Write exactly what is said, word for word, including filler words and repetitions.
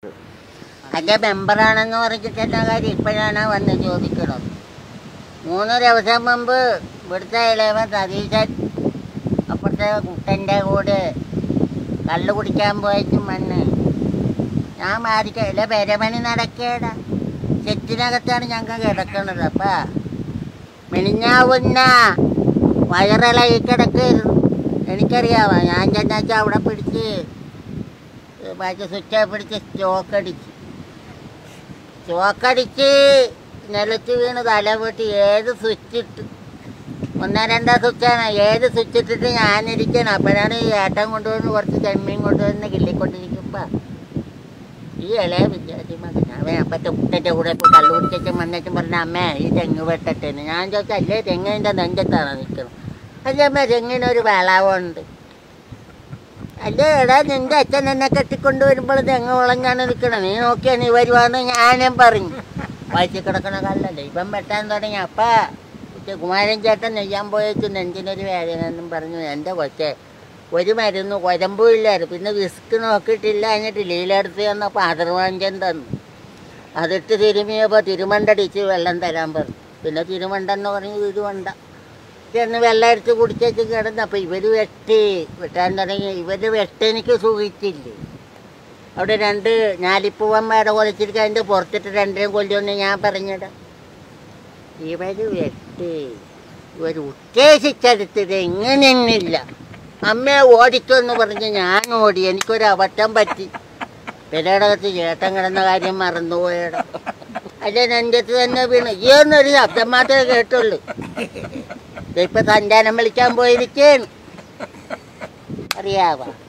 അതിൻ്റെ മെമ്പറാണെന്ന് പറഞ്ഞിട്ട് എന്നാ കാര്യം ഇപ്പോഴാണ് വന്ന് ചോദിക്കുന്നത്. മൂന്ന് ദിവസം മുമ്പ് ഇവിടുത്തെ ഇളവൻ സതീശൻ അപ്പുറത്തെ കുട്ടൻ്റെ കൂടെ കള്ള് കുടിക്കാൻ പോയിട്ടും വന്ന് ഞാൻ മാറിക്കല്ല പെരമണി നടക്കേടാ ചെറ്റിനകത്താണ് ഞങ്ങൾ കിടക്കുന്നത്. അപ്പം മെലിഞ്ഞാവുന്ന വയറിളകി കിടക്കരുത് എനിക്കറിയാവാ. ഞാൻ ചെന്നാച്ചാൽ അവിടെ പിടിച്ച് മറ്റേ സ്വിച്ച് പിടിച്ച് സ്റ്റോക്കടിച്ച് സ്റ്റോക്കടിച്ച് നിലത്ത് വീണ് തല പൊട്ടി. ഏത് സ്വിച്ച് ഇട്ട് ഒന്നോ രണ്ടോ സ്വിച്ചാണ്, ഏത് സ്വിച്ച് ഇട്ടിട്ട് ഞാനിരിക്കണം. അപ്പോഴാണ് ഈ ഏട്ടൻ കൊണ്ടുവന്ന് കുറച്ച് ചെമ്മീൻ കൊണ്ടുവന്ന് കിള്ളിക്കൊണ്ടിരിക്കുമ്പോൾ ഈ ഇളയ വിദ്യാർത്ഥി മകൻ അവൻ അപ്പത്തെ കുട്ടൻ്റെ കൂടെ ഇപ്പോൾ കള്ളു കുടിച്ചും വന്നിട്ടും പറഞ്ഞ അമ്മേ ഈ തെങ്ങ് വെട്ടട്ടേന്ന്. ഞാൻ ചോദിച്ചാൽ അല്ലേ തെങ്ങിൻ്റെ നെഞ്ചത്താണ് നിൽക്കുന്നത്. അല്ലേ അമ്മ തെങ്ങിനൊരു വളവുണ്ട്. അല്ലേ എടാ നിൻ്റെ അച്ഛൻ എന്നെ കെട്ടിക്കൊണ്ട് വരുമ്പോൾ തെങ്ങ് വളഞ്ഞാണ് നിൽക്കണം, നീ നോക്കിയാൽ നീ വരുവാന്ന് ഞാനും പറഞ്ഞു. വായിച്ച് കിടക്കണ കല്ലല്ലേ ഇപ്പം വെട്ടാൻ തുടങ്ങി. അപ്പം കുമാരൻ ചേട്ടൻ നെയ്യാൻ പോയിട്ട് നെഞ്ചിനൊരു വേദന എന്നും പറഞ്ഞു. എൻ്റെ കൊച്ചെ ഒരു മരുന്ന് കൊരമ്പും ഇല്ലായിരുന്നു, പിന്നെ വിസ്ക് നോക്കിയിട്ടില്ല. എന്നിട്ട് ലീലെടുത്ത് തന്നപ്പോൾ അതിർവാഞ്ചൻ തന്നു. അതിട്ട് തിരുമിയപ്പോൾ തിരുമണ്ടടിച്ച് വെള്ളം തരാൻ പറഞ്ഞു. പിന്നെ തിരുമണ്ടെന്ന് പറഞ്ഞു തിരുമണ്ട ചെന്ന് വെള്ളം എടുത്ത് കുടിച്ചു കിടന്നു. അപ്പോൾ ഇവർ വെട്ടി വെട്ടാൻ തുടങ്ങി. ഇവർ വെട്ടെനിക്ക് സുഖിച്ചില്ലേ. അവിടെ രണ്ട് ഞാലിപ്പൂവന്മാരെ കൊലച്ചിരിക്കുക, അതിൻ്റെ പുറത്തിട്ട് രണ്ടിനും കൊല്ലുമെന്ന് ഞാൻ പറഞ്ഞിടാം. ഇവർ വെട്ടി ഇവർ ഉദ്ദേശിച്ചെടുത്തത് എങ്ങനെയൊന്നുമില്ല. അമ്മയെ ഓടിച്ചെന്ന് പറഞ്ഞ് ഞാൻ ഓടി. എനിക്കൊരു അബദ്ധം പറ്റി. പെരടകത്ത് ചേട്ടൻ കിടന്ന കാര്യം മറന്നുപോയടാ. അല്ലെ എൻ്റെ അടുത്ത് തന്നെ വീണ് ഈ എന്നൊരു ശബ്ദം മാത്രമേ കേട്ടുള്ളൂ. ഇപ്പം സഞ്ചാരം വിളിക്കാൻ പോയിരിക്കേണ് അറിയാവാ.